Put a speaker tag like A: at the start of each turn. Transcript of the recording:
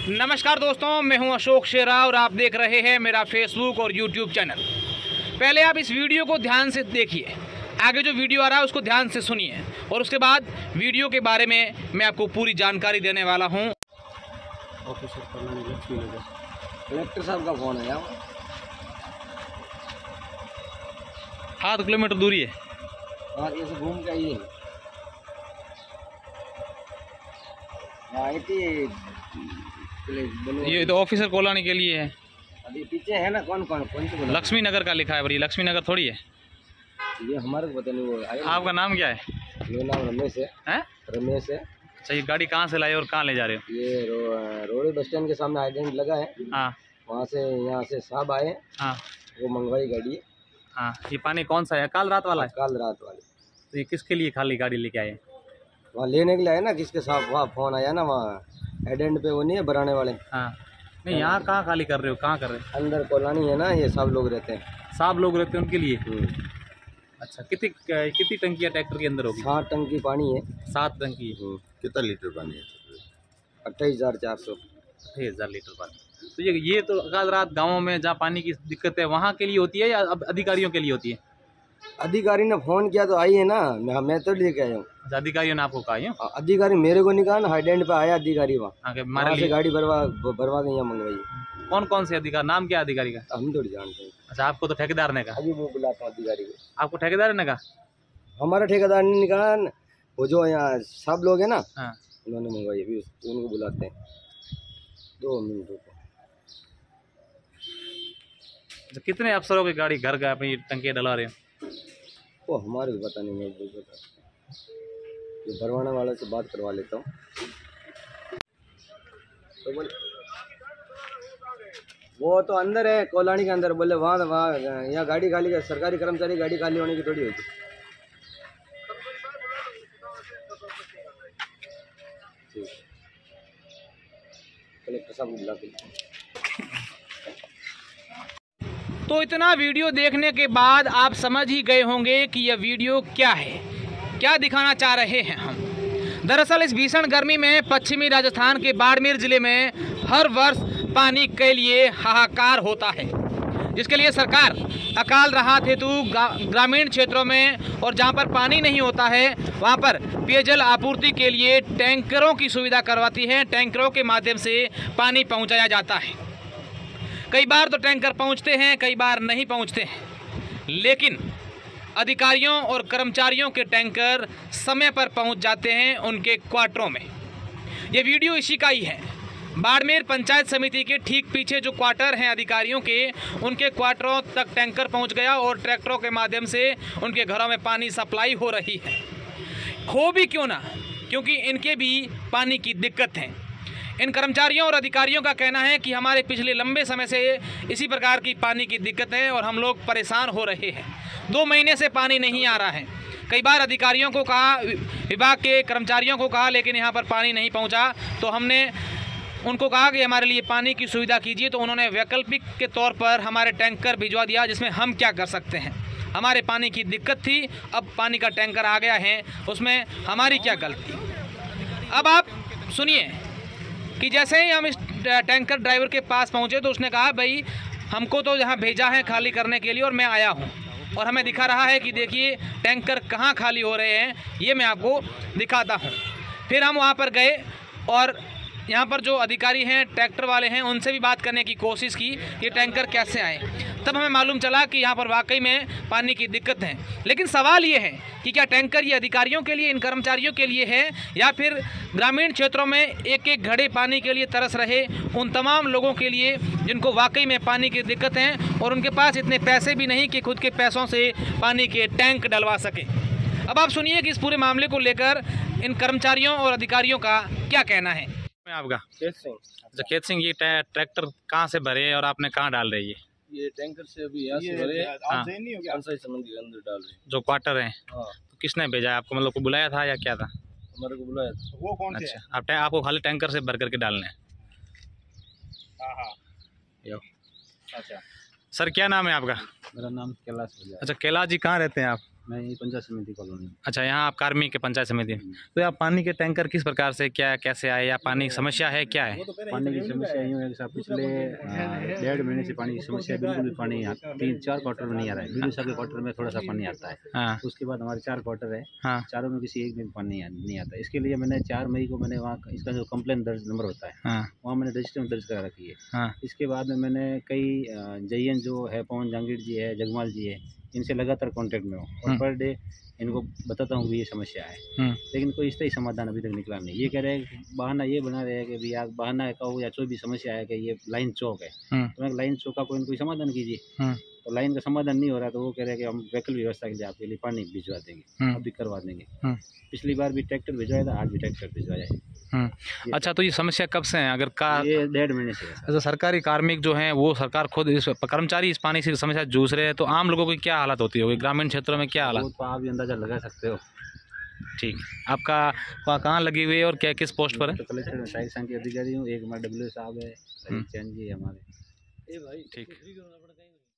A: नमस्कार दोस्तों, मैं हूं अशोक शेरा और आप देख रहे हैं मेरा फेसबुक और यूट्यूब चैनल। पहले आप इस वीडियो को ध्यान से देखिए, आगे जो वीडियो आ रहा है उसको ध्यान से सुनिए और उसके बाद वीडियो के बारे में मैं आपको पूरी जानकारी देने वाला हूं।
B: कलेक्टर साहब का फोन है यार।
A: 7 किलोमीटर दूरी है।
B: हाँ, ये से घूम के आइए।
A: ये तो ऑफिसर कोलानी के लिए है।
B: अभी पीछे है ना, कौन कौन से बोला?
A: लक्ष्मी नगर का लिखा है, बड़ी लक्ष्मी नगर थोड़ी है।
B: ये हमारे को पता नहीं। वो
A: आपका नाम क्या है?
B: मेरा नाम रमेश है। रमेश है।
A: अच्छा, ये गाड़ी कहाँ से लाए और कहाँ ले जा रहे हो?
B: ये रोड बस स्टैंड के सामने आइडेंट लगा है।
A: हाँ,
B: वहाँ से यहाँ से साहब आए।
A: हाँ,
B: वो मंगवाई गाड़ी।
A: हाँ। ये पानी कौन सा है? काल रात वाला है?
B: काल रात वाली।
A: तो ये किसके लिए खाली गाड़ी लेके आए?
B: वहाँ लेने के लिए आए ना, किसके साहब वहाँ फोन आया ना, वहाँ एडेंट पे वो नहीं है बनाने वाले।
A: हाँ, नहीं यहाँ कहाँ खाली कर रहे हो? कहाँ कर रहे हो?
B: अंदर कोलानी है ना, ये सब लोग रहते हैं।
A: साहब लोग रहते हैं उनके लिए। अच्छा, कितनी टंकियाँ ट्रैक्टर के अंदर होगी?
B: 7 टंकी पानी है।
A: 7 टंकी।
B: कितना लीटर पानी है? 28,400।
A: 28,000 लीटर पानी। तो ये तो काल रात गाँवों में जहाँ पानी की दिक्कत है वहाँ के लिए होती है या अब अधिकारियों के लिए होती है?
B: अधिकारी ने फोन किया तो आई है ना, मैं तो लेके आया हूँ।
A: अधिकारियों ने आपको कहा है?
B: अधिकारी मेरे को नहीं कहा ना, हाईडेंट पे आया अधिकारी वहाँ
A: हमारे
B: से गाड़ी भरवा के यहाँ मंगवाई।
A: कौन कौन से अधिकारी? नाम क्या अधिकारी का?
B: हम थोड़ी जानते हैं।
A: अच्छा, आपको तो ठेकेदार ने कहा?
B: अभी वो बुलाता हूँ अधिकारी को।
A: आपको ठेकेदार ने कहा?
B: हमारा ठेकेदार ने कहा, वो जो यहाँ सब लोग है ना,
A: हाँ,
B: उन्होंने मंगवाई। अभी उनको बुलाते हैं। 2 मिनट रुको।
A: कितने अफसरों की गाड़ी घर का अपनी टंकी डला रहे हो?
B: वो हमारे को पता नहीं, मैं ये भरवाने वाले से बात करवा लेता हूँ। तो बोले वो तो अंदर है, कोलानी के अंदर। बोले वहाँ यहाँ गाड़ी खाली है। सरकारी कर्मचारी गाड़ी खाली होने की थोड़ी होती। कलेक्टर साहब बुला के।
A: तो इतना वीडियो देखने के बाद आप समझ ही गए होंगे कि यह वीडियो क्या है, क्या दिखाना चाह रहे हैं हम। दरअसल इस भीषण गर्मी में पश्चिमी राजस्थान के बाड़मेर जिले में हर वर्ष पानी के लिए हाहाकार होता है, जिसके लिए सरकार अकाल राहत हेतु ग्रामीण क्षेत्रों में और जहां पर पानी नहीं होता है वहां पर पेयजल आपूर्ति के लिए टैंकरों की सुविधा करवाती है। टैंकरों के माध्यम से पानी पहुंचाया जाता है। कई बार तो टैंकर पहुंचते हैं, कई बार नहीं पहुंचते हैं, लेकिन अधिकारियों और कर्मचारियों के टैंकर समय पर पहुंच जाते हैं उनके क्वार्टरों में। ये वीडियो इसी का ही है। बाड़मेर पंचायत समिति के ठीक पीछे जो क्वार्टर हैं अधिकारियों के, उनके क्वार्टरों तक टैंकर पहुंच गया और ट्रैक्टरों के माध्यम से उनके घरों में पानी सप्लाई हो रही है। हो भी क्यों ना, क्योंकि इनके भी पानी की दिक्कत है। इन कर्मचारियों और अधिकारियों का कहना है कि हमारे पिछले लंबे समय से इसी प्रकार की पानी की दिक्कत है और हम लोग परेशान हो रहे हैं। 2 महीने से पानी नहीं आ रहा है। कई बार अधिकारियों को कहा, विभाग के कर्मचारियों को कहा, लेकिन यहाँ पर पानी नहीं पहुँचा। तो हमने उनको कहा कि हमारे लिए पानी की सुविधा कीजिए, तो उन्होंने वैकल्पिक के तौर पर हमारे टैंकर भिजवा दिया, जिसमें हम क्या कर सकते हैं। हमारे पानी की दिक्कत थी, अब पानी का टैंकर आ गया है, उसमें हमारी क्या गलती। अब आप सुनिए कि जैसे ही हम इस टैंकर ड्राइवर के पास पहुंचे तो उसने कहा, भाई हमको तो यहाँ भेजा है खाली करने के लिए और मैं आया हूँ, और हमें दिखा रहा है कि देखिए टैंकर कहाँ खाली हो रहे हैं, ये मैं आपको दिखाता हूँ। फिर हम वहाँ पर गए और यहाँ पर जो अधिकारी हैं, ट्रैक्टर वाले हैं, उनसे भी बात करने की कोशिश की कि टैंकर कैसे आए। तब हमें मालूम चला कि यहाँ पर वाकई में पानी की दिक्कत है। लेकिन सवाल ये है कि क्या टैंकर ये अधिकारियों के लिए, इन कर्मचारियों के लिए है, या फिर ग्रामीण क्षेत्रों में एक एक घड़े पानी के लिए तरस रहे उन तमाम लोगों के लिए जिनको वाकई में पानी की दिक्कत है और उनके पास इतने पैसे भी नहीं कि खुद के पैसों से पानी के टैंक डलवा सके। अब आप सुनिए कि इस पूरे मामले को लेकर इन कर्मचारियों और अधिकारियों का क्या कहना है। आपका
B: खेत सिंह।
A: अच्छा, खेत सिंह, ये ट्रैक्टर कहाँ से भरे और आपने कहाँ डाल रही है?
B: ये टैंकर से अभी यहाँ से भरे।
A: हाँ,
B: पंचायत समिति के अंदर डाल रहे
A: जो क्वार्टर है।
B: हाँ।
A: तो किसने भेजा है आपको? मतलब को बुलाया था या क्या था?
B: हमारे को बुलाया था।
C: वो कौन से?
A: अच्छा, आपको खाली टैंकर से भर करके डालने हैं।
C: अच्छा
A: सर, क्या नाम है आपका?
B: मेरा नाम कैलाश।
A: अच्छा, कैलाश जी, कहाँ रहते हैं आप?
C: मैं ये पंचायत समिति कॉलोनी।
A: अच्छा, यहाँ आप कार्मिक के पंचायत समिति। तो यहाँ पानी के टैंकर किस प्रकार से क्या कैसे आए, या पानी की समस्या है क्या है?
C: पानी की समस्या यूँ है कि साहब पिछले 1.5 महीने से पानी की समस्या, बिल्कुल भी पानी 3-4 क्वार्टर में नहीं आ रहा है। बीडीओ के क्वार्टर में थोड़ा सा पानी आता है।
A: हाँ
C: उसके बाद हमारे 4 क्वार्टर है,
A: हाँ
C: चारों में किसी एक दिन पानी नहीं आता। इसके लिए मैंने 4 मई को मैंने वहाँ इसका जो कंप्लेन दर्ज नंबर होता है
A: हाँ
C: वहाँ मैंने रजिस्टर में दर्ज करा रखी है।
A: हाँ
C: इसके बाद में मैंने कई जयन जो है, पवन जहांगीर जी है, जगमाल जी है, इनसे लगातार कांटेक्ट में हूँ और पर डे इनको बताता हूँ कि ये समस्या है, लेकिन कोई इस तरह समाधान अभी तक निकला नहीं। ये कह रहे हैं, बहाना ये बना रहे हैं कि भैया बहाना कहो या जो भी समस्या है कि ये लाइन चौक है, तो मैं लाइन चौक का कोई समाधान कीजिए। तो लाइन का समाधान नहीं हो रहा, तो वो कह रहे हैं कि हम वैकल्पिक व्यवस्था के लिए आपके लिए पानी भिजवा देंगे, अभी करवा देंगे। पिछली बार भी ट्रैक्टर भिजवाया था, आज भी ट्रैक्टर भिजवाया है।
A: अच्छा, तो ये समस्या कब से है? अगर
C: ये 1.5 महीने से है।
A: अच्छा, सरकारी कार्मिक जो हैं वो सरकार खुद इस कर्मचारी इस पानी की समस्या जूझ रहे हैं, तो आम लोगों की क्या हालत होती होगी, ग्रामीण क्षेत्रों में क्या हालत?
C: वो तो आप भी अंदाजा लगा सकते हो।
A: ठीक, आपका कहाँ लगी हुई है और क्या किस पोस्ट पर है?
C: तो कलेक्टर में सहायक संघ के अधिकारी हूँ, एक हमारे डब्ल्यू साहब है, चैन जी हमारे।
A: ठीक।